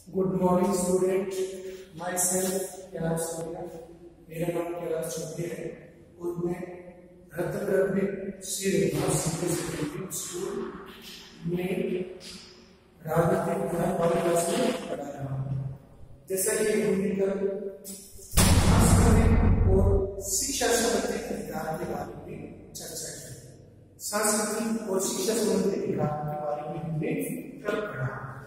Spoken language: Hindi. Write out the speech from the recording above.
Good morning student, my self Kailash Surya. मेरा नाम कैलाश चौधरी है और मैं रत्नप्रभ स्कूल में राजनीतिक क्लास में पढ़ा रहा हूँ। जैसा कि हमने कल सांस्कृतिक और शिक्षा संबंधी अधिकार के बारे में चर्चा की। सांस्कृतिक और शिक्षा संबंधी अधिकार के बारे में हमने कल पढ़ा।